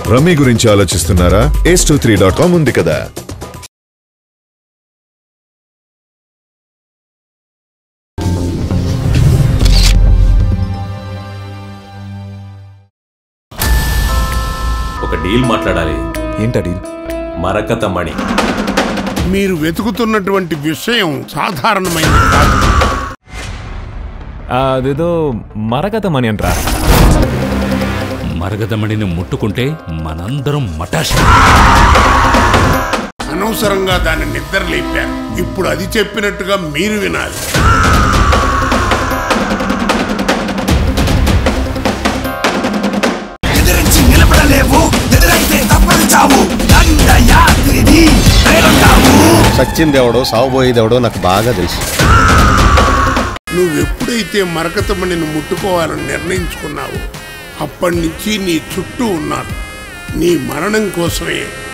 Rummy గురించి ఆలోచిస్తున్నారా? ace23.com ఉంది కదా. ఒక డీల్ మాట్లాడాలి. ఏంటా డీల్? మరకతమణి. మీరు వెతుకుతున్నటువంటి విషయం సాధారణమైనది కాదు. అదేదో మరకతమణి అంటారా? మరకతమణిని ముట్టుకుంటే మనందరం మటాష్. అనవసరంగా దాన్ని నిద్ర లేపారు. ఇప్పుడు అది చెప్పినట్టుగా మీరు వినాలి. సచ్చిందేవడో సాగుపోయేదేవడో నాకు బాగా తెలుసు. నువ్వెప్పుడైతే మరకతమణిని ముట్టుకోవాలని నిర్ణయించుకున్నావో అప్పటి నుంచి నీ చుట్టూ ఉన్నారు. నీ మరణం కోసమే